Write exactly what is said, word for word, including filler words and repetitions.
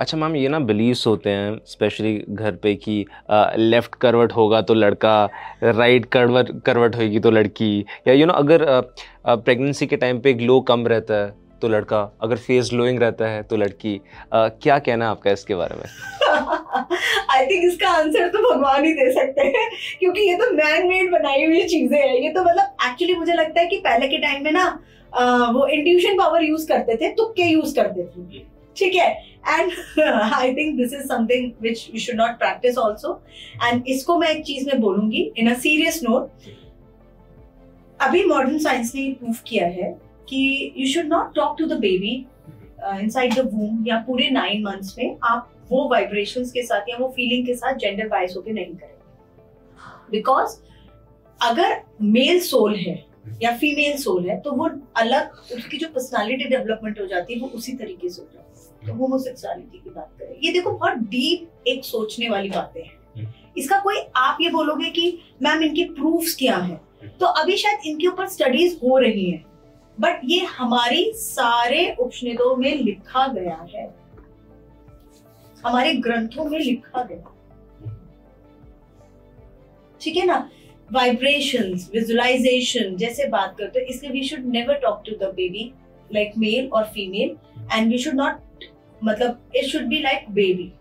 अच्छा मैम, ये ना बिलीव्स होते हैं स्पेशली घर पे कि लेफ्ट करवट होगा तो लड़का, राइट करवट करवट होगी तो लड़की, या यू नो अगर प्रेगनेंसी के टाइम पे ग्लो कम रहता है तो लड़का, अगर फेस ग्लोइंग रहता है तो लड़की। uh, क्या कहना है आपका इसके बारे में? आई थिंक इसका आंसर तो भगवान ही दे सकते हैं, क्योंकि ये तो मैन मेड बनाई हुई चीजें हैं। ये तो मतलब एक्चुअली मुझे लगता है कि पहले के टाइम में ना uh, वो इंट्यूशन पावर यूज करते थे, तुक्के यूज करते थे, ठीक है। And I think this is something which you should not practice also. And इसको मैं एक चीज में बोलूंगी इन अ सीरियस नोट, अभी मॉडर्न साइंस ने प्रूव किया है कि you should not talk to the baby inside the womb, या पूरे नाइन मंथ्स में आप वो वाइब्रेशंस के साथ या वो फीलिंग के साथ जेंडर बायस होके नहीं करेंगे। बिकॉज अगर मेल सोल है या फीमेल सोल है तो वो अलग, उसकी जो पर्सनालिटी डेवलपमेंट हो जाती है वो उसी तरीके से हो जाती है। तो होमोसेक्सुअलिटी की बात करें, ये देखो बहुत डीप एक सोचने वाली बातें हैं। इसका कोई, आप ये बोलोगे कि मैम इनके प्रूफ्स क्या है, तो अभी शायद इनके ऊपर स्टडीज हो रही है, बट ये हमारी सारे उपनिषदों में लिखा गया है, हमारे ग्रंथों में लिखा गया, ठीक है ना। वाइब्रेशंस, विजुअलाइजेशन जैसे बात करते हैं, इसलिए we should never talk to the baby like male और female, and we should not, मतलब it should be like baby.